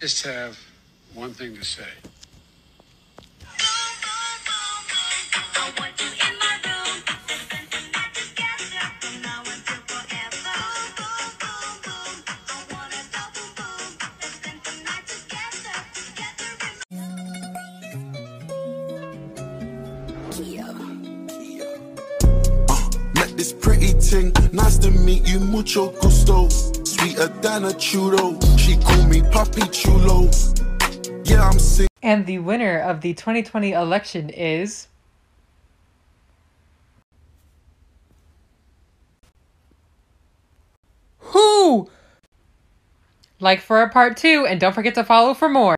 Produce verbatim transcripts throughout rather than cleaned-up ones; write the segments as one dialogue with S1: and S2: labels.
S1: just have one thing to say.
S2: This pretty ting, nice to meet you, mucho gusto. Sweeter than a churro, she call me Papi Chulo. Yeah, I'm sick.
S3: And the winner of the twenty twenty election is... Who? Like for a part two, and don't forget to follow for more.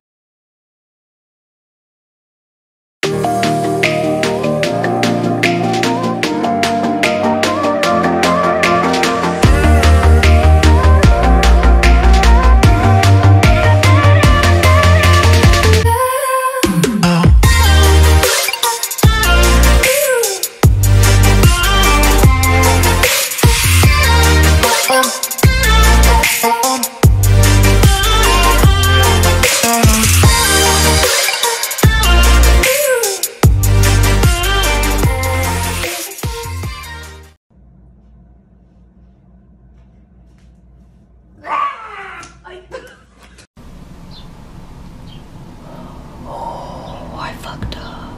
S4: Oh, I fucked up.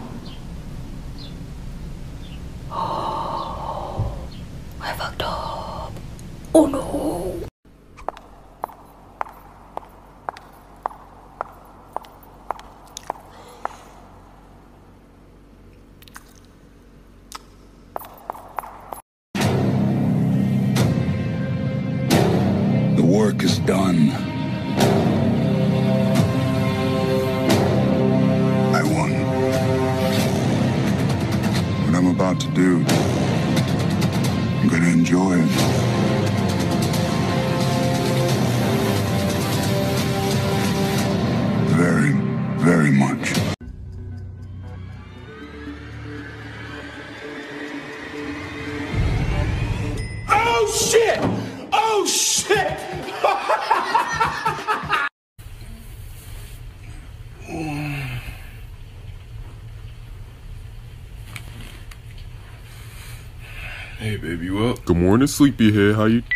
S4: Oh, I fucked up. Oh no.
S2: The work is done. I won. What I'm about to do, I'm gonna enjoy it. Very, very much.
S5: Oh shit! Oh shit!
S6: Hey baby, you up? Good morning, sleepyhead. How you?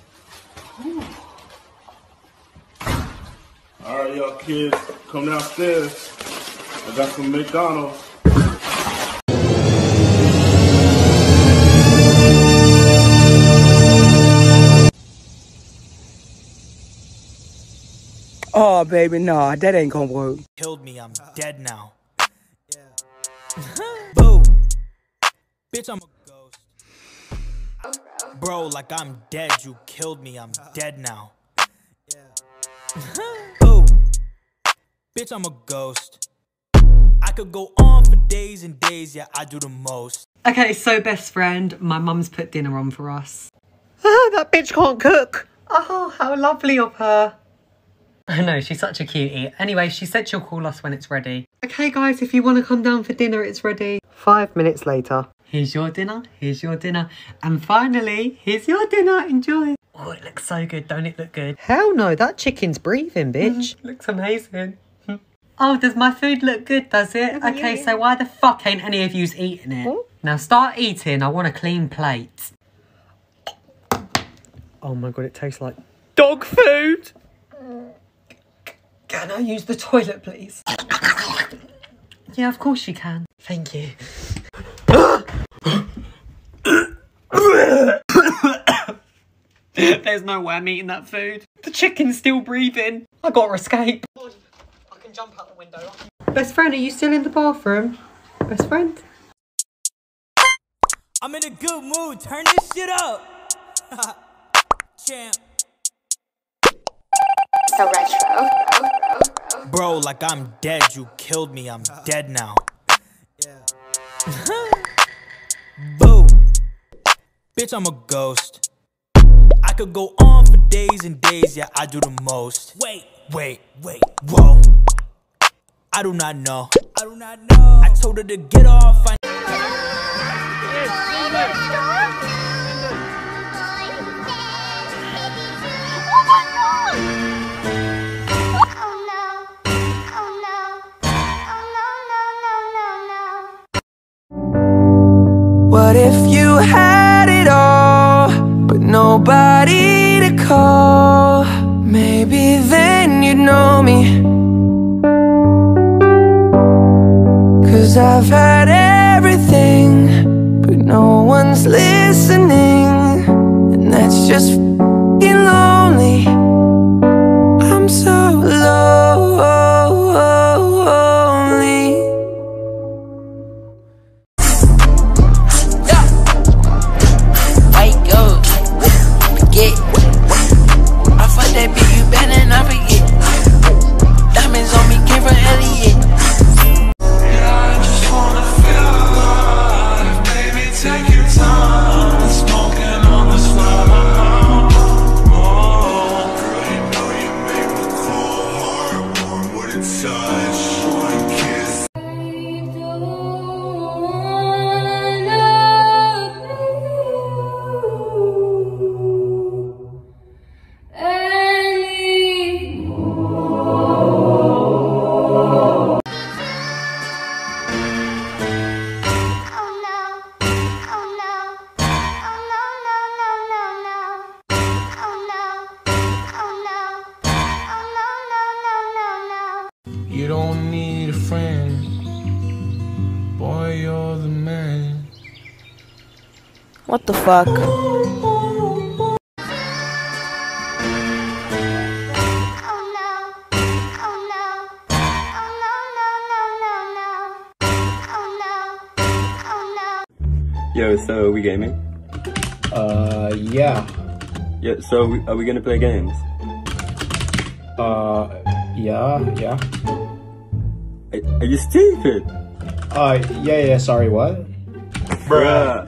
S5: All right, y'all kids, come downstairs. I got some McDonald's.
S7: Oh, baby, nah, that ain't gonna work.
S8: Killed me, I'm dead now. Boo! Bitch, I'm a ghost. Bro, like I'm dead, you killed me, I'm dead now. Boo! Bitch, I'm a ghost. I could go on for days and days, yeah, I do the most.
S3: Okay, so best friend, my mum's put dinner on for us.
S7: Ah, that bitch can't cook.
S3: Oh, how lovely of her. I know, she's such a cutie. Anyway, she said she'll call us when it's ready. Okay, guys, if you want to come down for dinner, it's ready.
S7: Five minutes later.
S3: Here's your dinner, here's your dinner. And finally, here's your dinner, enjoy. Oh, it looks so good, don't it look good?
S7: Hell no, that chicken's breathing, bitch.
S3: Mm, looks amazing. Oh, does my food look good, does it? Okay,
S7: yeah.
S3: so why the fuck ain't any of yous eating it?
S7: What?
S3: Now start eating, I want a clean plate.
S7: Oh my god, it tastes like dog food.
S3: Can I use the toilet, please? Yeah, of course you can. Thank you. There's no way I'm eating that food. The chicken's still breathing. I gotta escape. I can jump out the window. Best friend, are you still in the bathroom? Best friend?
S8: I'm in a good mood, turn this shit up! Champ.
S4: So retro.
S8: Bro, like I'm dead, you killed me, I'm dead now. Boo! Bitch, I'm a ghost. I could go on for days and days, yeah, I do the most. Wait, wait, wait, whoa. I do not know. I do not know. I told her to get off. I
S9: had it all, but nobody to call. Maybe then you'd know me. Cause I've had everything, but no one's listening, and that's just f***ing lonely. I'm so lonely. Yeah. Wake up, forget. I fuck that bitch, you better not forget. Diamonds on me, came from Elliot.
S10: Take your time, smoking on the slide. Oh, girl, you know you make the cold heart warm with a touch, one kiss.
S9: You don't need a friend, boy, you're the man.
S4: What the fuck?
S9: Oh
S11: Yo, so are we gaming?
S12: Uh, yeah.
S11: Yeah, so are we, are we gonna play games?
S12: Uh, yeah, yeah.
S11: Are, are you stupid?
S12: Uh, yeah, yeah, sorry, what?
S11: Bruh.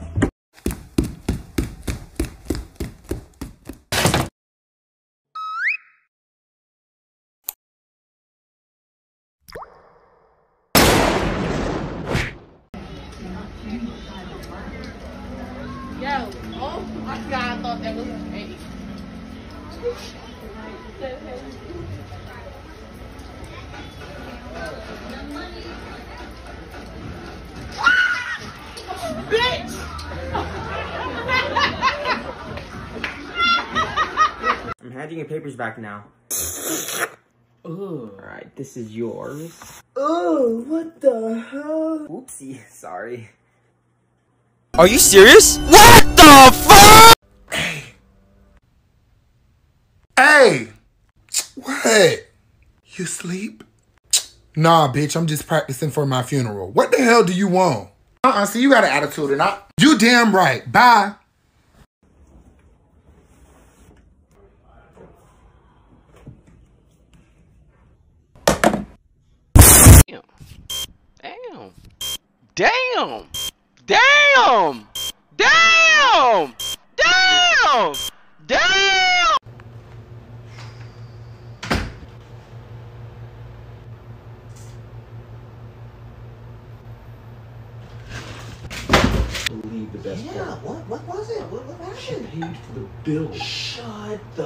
S13: Yo, oh my god, I thought that was great. Bitch!
S14: I'm handing your papers back now.
S7: Ugh.
S14: Alright, this is yours.
S7: Oh, what the hell?
S14: Oopsie, sorry.
S8: Are you serious? What the fuck?
S15: Hey! What? You sleep? Nah, bitch, I'm just practicing for my funeral. What the hell do you want? Uh-uh, see, you got an attitude and I... You damn right. Bye.
S16: Damn. Damn. Damn. Damn. Damn. Damn.
S17: Believe the best
S18: Yeah,
S17: part.
S18: what? What was it? What, what happened?
S17: She paid for the bill.
S18: Shut the...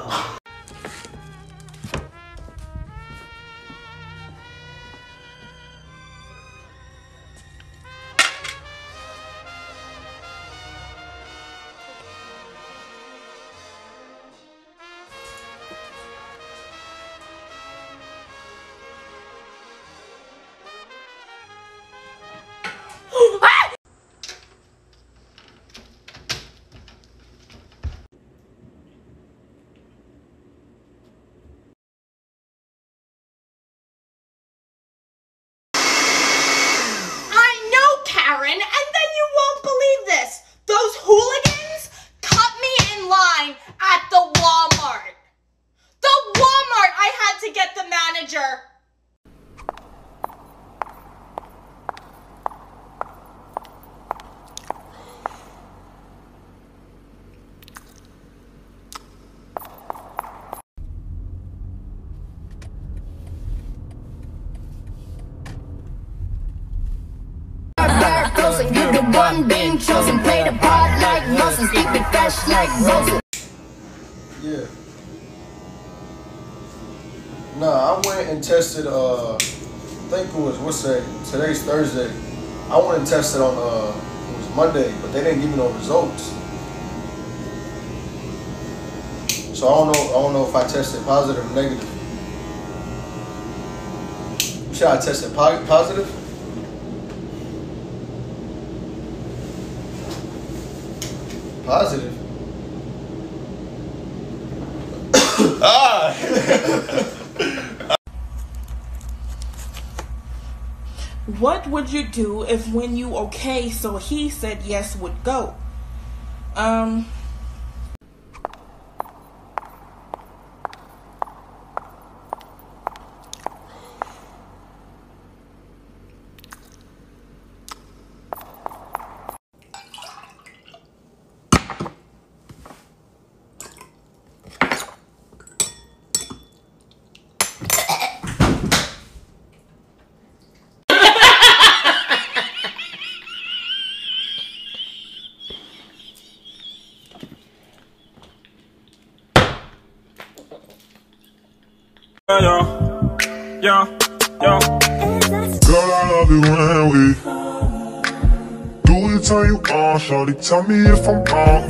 S19: Karen, and then you won't believe this. Those hooligans cut me in line at the Walmart. The Walmart! I had to get the manager.
S20: And you the one being chosen, played a part like Moses, keep it fresh like roses.
S21: Yeah. Nah, I went and tested, uh, I think it was, what's that, today's Thursday. I went and tested on, uh, it was Monday, but they didn't give me no results. So I don't know. I don't know if I tested positive or negative. You said I tested po positive? Positive.
S5: Ah!
S13: What would you do if when you okay, so he said yes would go? Um...
S10: Yeah, yeah, yeah. Girl, I love it when we do it till you are. Shorty, tell me if I'm wrong.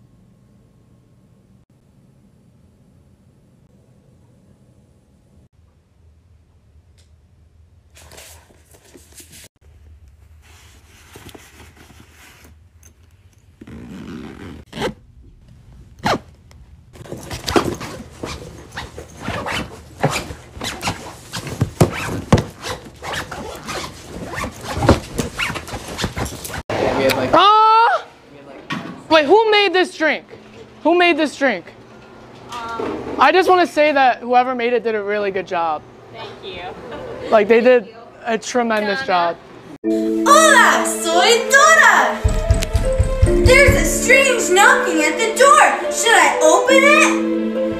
S1: Ah! Wait, who made this drink? Who made this drink?
S19: Um,
S1: I just want to say that whoever made it did a really good job.
S19: Thank you.
S1: Like, they did a tremendous job.
S20: Hola, soy Dora! There's a strange knocking at the door. Should I open it?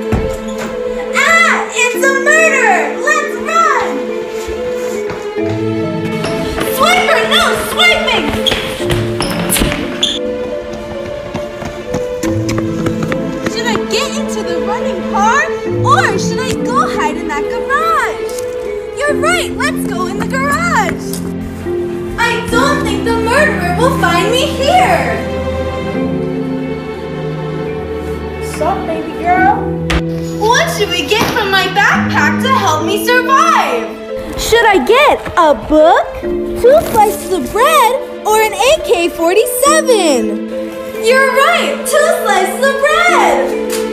S20: Ah, it's a murderer! Let's run! Swiper, no, swiping! Should I get into the running car? Or should I go hide in that garage? You're right, let's go in the garage! I don't think the murderer will find me here! Sup, baby girl? What should we get from my backpack to help me survive? Should I get a book, two slices of bread, or an A K forty-seven? You're right, two slices of bread!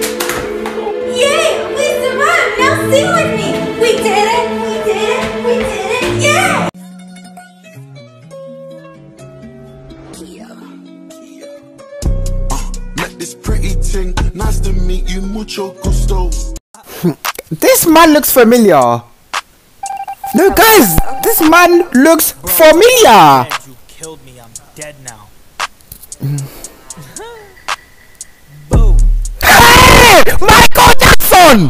S20: Yay, we survived! Now sing with me! We did it! We did it! We did it! Yeah!
S2: Met this pretty thing, nice to meet you, mucho gusto.
S22: This man looks familiar. No, guys, this man looks familiar.
S8: You killed me. I'm dead now.
S22: Hey, Michael Jackson.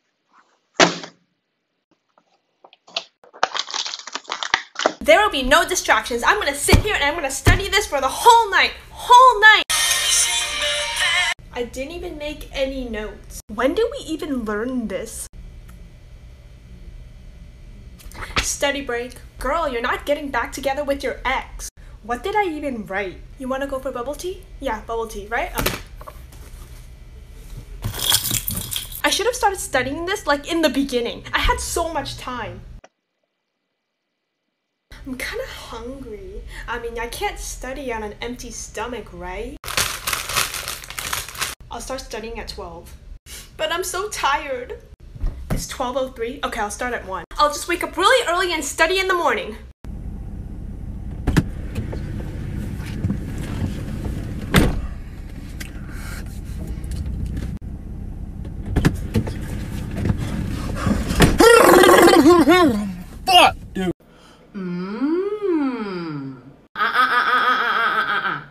S19: There will be no distractions. I'm gonna sit here and I'm gonna study this for the whole night. Whole night! I didn't even make any notes. When did we even learn this? Study break. Girl, you're not getting back together with your ex. What did I even write? You wanna go for bubble tea? Yeah, bubble tea, right? Okay. I should have started studying this like in the beginning. I had so much time. I'm kind of hungry. I mean, I can't study on an empty stomach, right? I'll start studying at twelve. But I'm so tired. It's twelve oh three? Okay, I'll start at one. I'll just wake up really early and study in the morning.
S1: Fuck, dude.
S4: Mmm. Ah, ah, ah, ah, ah, ah, ah, ah.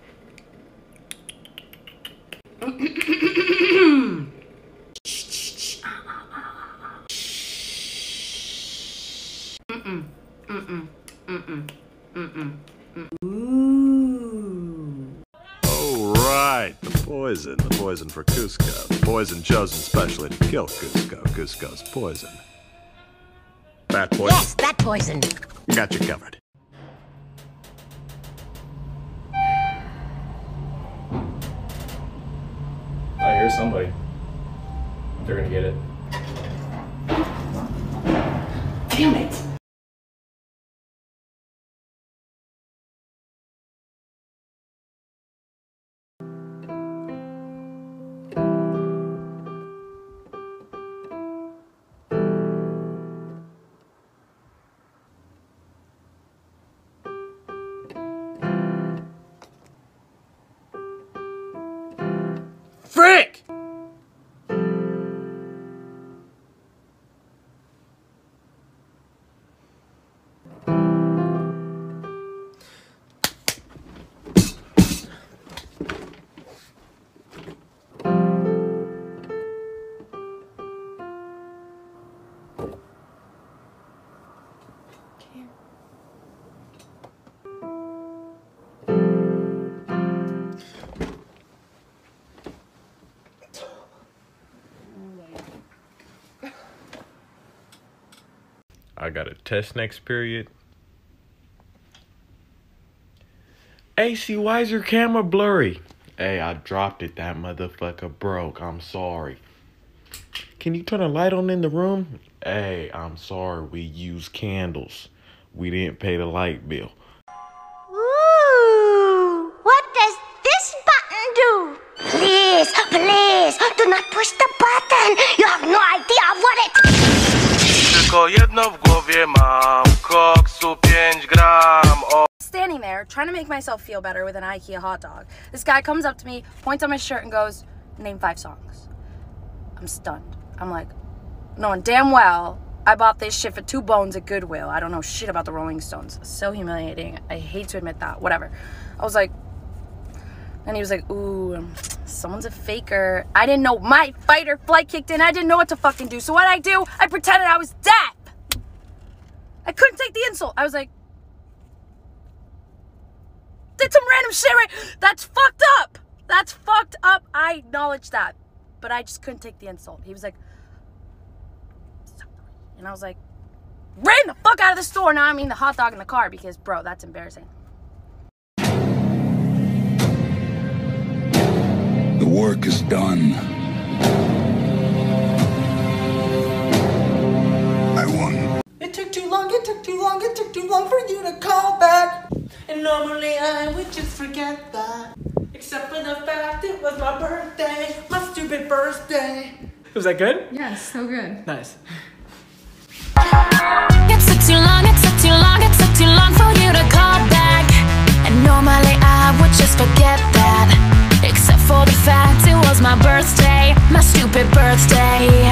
S4: Mm-mm, mm-mm, mm-mm, mm-mm, mm-mm. Ooh.
S23: Oh, right. The poison. The poison for Cusco. The poison chosen specially to kill Cusco. Cusco's poison. Bat poison.
S4: Yes, that poison.
S23: Got you covered.
S3: There's somebody. They're gonna get it.
S6: Damn it!
S1: Frick!
S9: I got a test next period. A C, why is your camera blurry? Hey, I dropped it. That motherfucker broke. I'm sorry. Can you turn a light on in the room? Hey, I'm sorry. We use candles. We didn't pay the light bill.
S20: Ooh, what does this button do? Please, please, do not push the button. You have no idea what it...
S10: Tylko jedno w głowie mam, koksu pięć gram.
S4: Standing there, trying to make myself feel better with an IKEA hot dog. This guy comes up to me, points on my shirt and goes, name five songs. I'm stunned. I'm like, knowing damn well I bought this shit for two bones at Goodwill. I don't know shit about the Rolling Stones. So humiliating. I hate to admit that. Whatever. I was like, and he was like, ooh, someone's a faker. I didn't know. My fight or flight kicked in. I didn't know what to fucking do. So what I do, I pretended I was deaf. I couldn't take the insult. I was like, did some random shit right. That's fucked up. That's fucked up. I acknowledge that. But I just couldn't take the insult. He was like, and I was like, ran the fuck out of the store. Now I mean the hot dog in the car because, bro, that's embarrassing.
S24: The work is done. I won.
S7: It took too long, it took too long, it took too long for you to call back. And normally I would just forget that. Except for the fact it was my birthday, my stupid birthday.
S3: Was that good?
S25: Yes, so good.
S3: Nice.
S20: It took too long, it took too long, it took too long for you to call back. And normally I would just forget that. Except for the fact it was my birthday, my stupid birthday.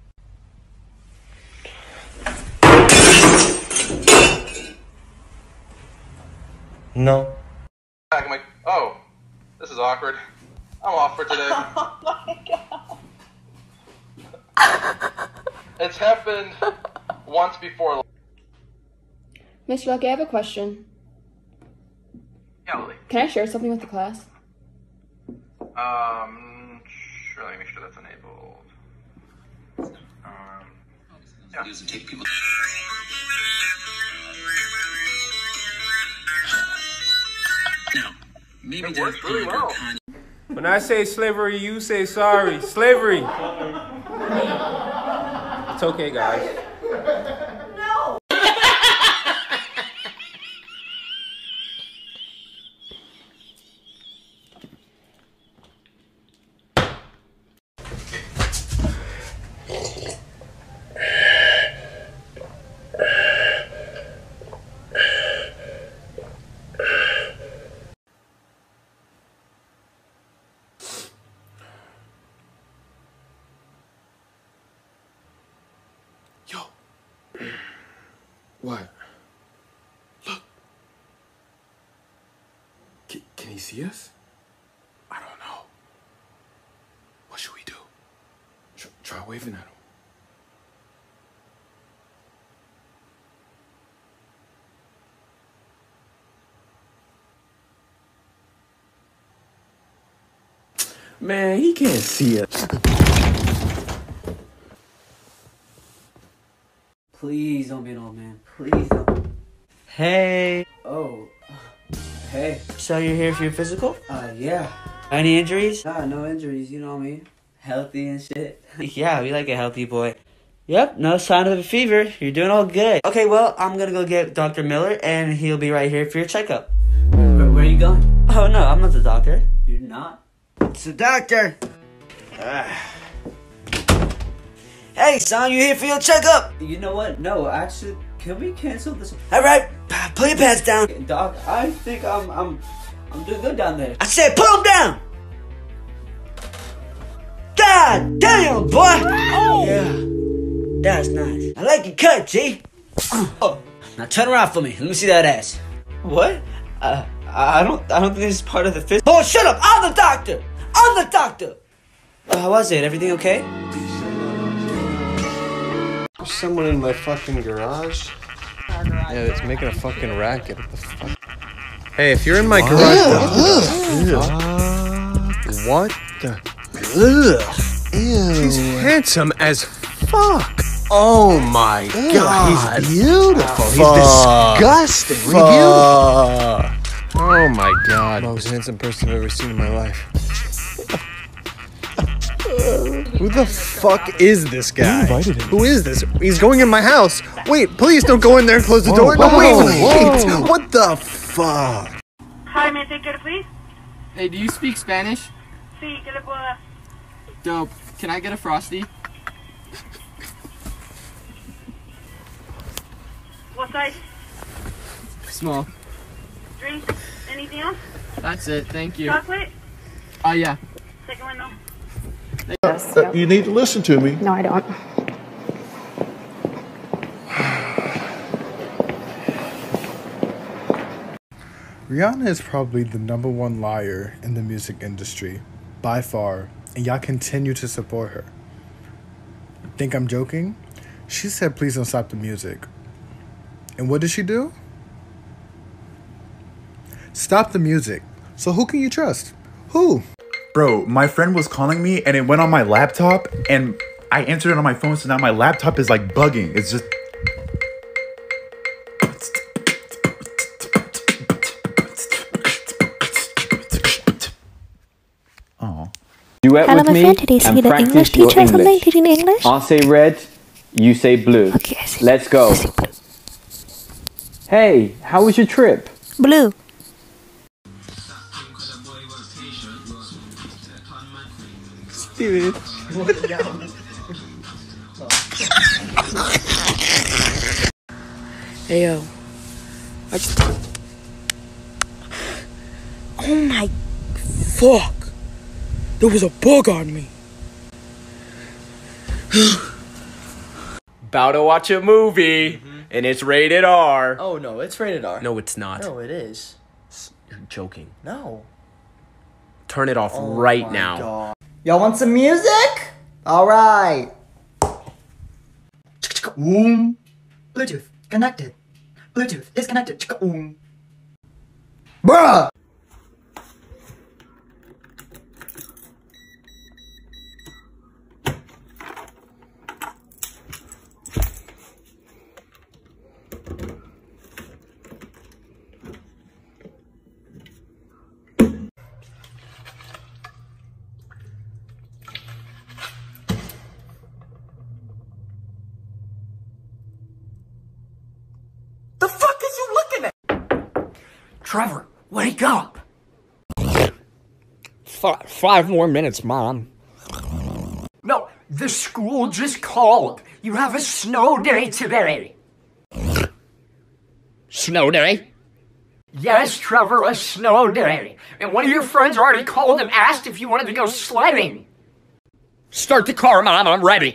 S26: No.
S16: I'm like, oh, this is awkward. I'm off for today.
S13: Oh my god.
S16: It's happened once before.
S25: Mister Lucky, I have a question.
S16: Yeah, Lily.
S25: Can I share something with the class?
S16: Um, sure, let me make sure that's enabled. Um, yeah.
S8: Now, maybe
S16: it works really well.
S3: When I say slavery, you say sorry. Slavery. It's okay, guys.
S13: No.
S27: What? Look. Can, can he see us? I don't know. What should we do? Tr try waving at him. Man, he can't see us.
S28: Please don't be an old man. Please don't. Hey. Oh. Hey. So you're here for your physical? Uh, yeah. Any injuries? Ah, no injuries. You know me. Healthy and shit. Yeah, we like a healthy boy. Yep, no sign of a fever. You're doing all good. Okay, well, I'm gonna go get Doctor Miller, and he'll be right here for your checkup. Where, where are you going? Oh, no, I'm not the doctor. You're not? It's the doctor. Hey, son, you here for your checkup? You know what? No, actually, can we cancel this? All right, pull your pants down. Doc, I think I'm, I'm, I'm doing good down there. I said pull them down. God damn, boy. Oh. Yeah. That's nice. I like your cut, G. Oh, now turn around for me. Let me see that ass. What? Uh, I don't. I don't think this is part of the fit. Oh, shut up! I'm the doctor. I'm the doctor. Uh, how was it? Everything okay?
S5: There's someone in my fucking garage. Yeah, it's making a fucking racket. What the fuck? Hey, if you're in my garage, what the? Ugh. Ew. He's handsome as fuck. Oh my
S22: Ew,
S5: god.
S22: he's beautiful.
S5: He's
S22: Fuck.
S5: disgustingly
S22: Fuck.
S5: beautiful. Oh my god. Most handsome person I've ever seen in my life. Who the fuck is this guy?
S22: Who invited him?
S5: Who is this? He's going in my house. Wait, please don't go in there and close the
S22: Whoa,
S5: door. No,
S22: whoa,
S5: wait,
S22: whoa.
S5: wait. What the fuck?
S11: Hi, may I take your please?
S1: Hey, do you speak Spanish?
S11: Sí, ¿qué le puedo dar?
S1: Dope. Can I get a Frosty?
S11: What size?
S1: Small.
S11: Drink? Anything else?
S1: That's it. Thank you.
S11: Chocolate?
S1: Oh, yeah.
S11: Second one, no.
S12: Uh, you need to listen to me.
S14: No, I don't.
S15: Rihanna is probably the number one liar in the music industry, by far, and y'all continue to support her. Think I'm joking? She said, please don't stop the music. And what did she do? Stop the music. So who can you trust? Who?
S17: Bro, my friend was calling me and it went on my laptop and I answered it on my phone, so now my laptop is like bugging. It's just... Oh.
S18: Duet
S21: Hello,
S18: with
S21: my
S18: me
S21: friend. Did you see
S18: and
S21: the
S18: practice
S21: English
S18: your
S21: teacher or something?
S18: English.
S21: Did you know English?
S18: I'll say red, you say blue.
S21: Okay, I see.
S18: Let's go.
S21: I see blue.
S18: Hey, how was your trip?
S21: Blue.
S18: Steven.
S29: Hey yo, I just. Oh my fuck! There was a bug on me.
S30: About to watch a movie, mm-hmm. and it's rated R.
S31: Oh no, it's rated R.
S30: No, it's not.
S31: No, it is.
S30: You're joking.
S31: No.
S30: Turn it off
S31: Oh
S30: right
S31: my
S30: now.
S31: God. Y'all want some music? All right.
S32: Boom. Bluetooth connected. Bluetooth disconnected. Boom. Bruh. The fuck is you looking at?
S6: Trevor, wake up! F- five more minutes, Mom. No, the school just called. You have a snow day today. Snow day? Yes, Trevor, a snow day. And one of your friends already called and asked if you wanted to go sledding. Start the car, Mom. I'm ready.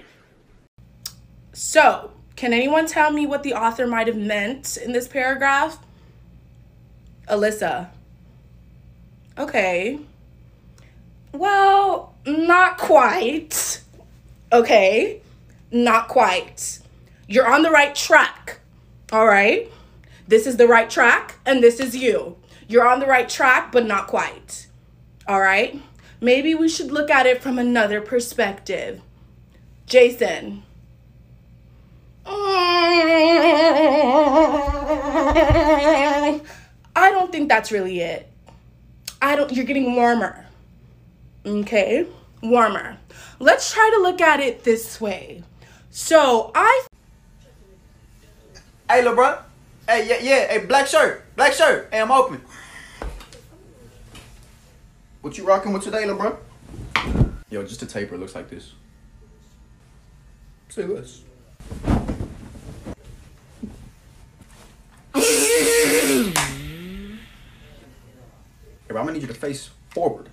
S13: So, can anyone tell me what the author might have meant in this paragraph? Alyssa. Okay. Well, not quite. Okay. Not quite. You're on the right track. All right? This is the right track, and this is you. You're on the right track, but not quite. All right? Maybe we should look at it from another perspective. Jason. I don't think that's really it. I don't, you're getting warmer. Okay? warmer. Let's try to look at it this way. So I...
S28: Hey, little bro. Hey, yeah, yeah. Hey, black shirt. Black shirt. Hey, I'm open. What you rocking with today, little bro?
S27: Yo, just a taper. It looks like this.
S28: Say less. Hey, bro, I'm gonna need you to face forward.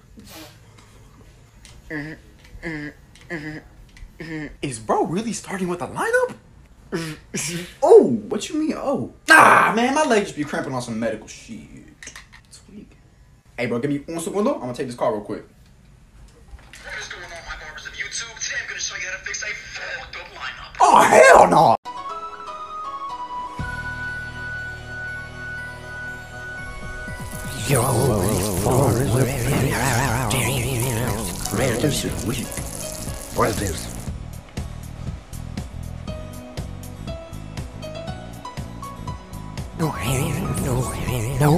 S28: Is bro really starting with the lineup? Oh, what you mean? Oh, nah, man, my leg just be cramping on some medical shit. It's weak. Hey, bro, give me un segundo. I'm gonna take this call real quick.
S16: What is going on, my barbers of YouTube? Today I'm gonna show you how to fix a fucked up lineup.
S28: Oh, hell no!
S22: This is weak. What is this? No, no, no.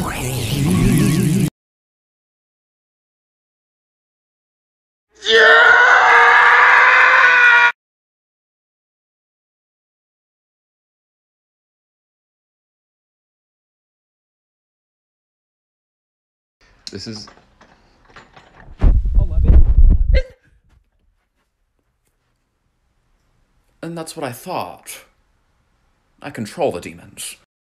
S27: This is... And that's what I thought. I control the demons.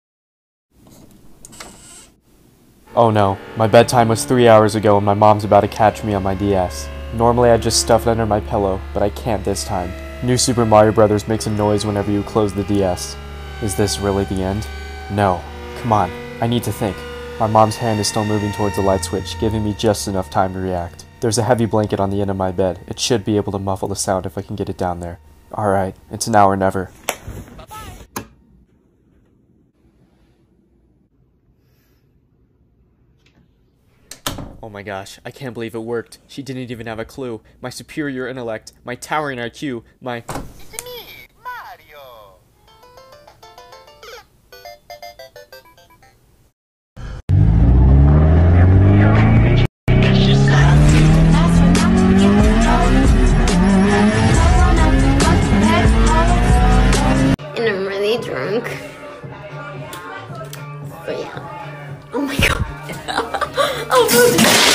S18: Oh no, my bedtime was three hours ago and my mom's about to catch me on my D S. Normally I just stuff it under my pillow, but I can't this time. New Super Mario Brothers makes a noise whenever you close the D S. Is this really the end? No. Come on, I need to think. My mom's hand is still moving towards the light switch, giving me just enough time to react. There's a heavy blanket on the end of my bed. It should be able to muffle the sound if I can get it down there. Alright, it's now or never. Oh my gosh, I can't believe it worked. She didn't even have a clue. My superior intellect, my towering I Q, my...
S16: It's me, Mario.
S2: And I'm really drunk. But yeah. Oh my god. Oh,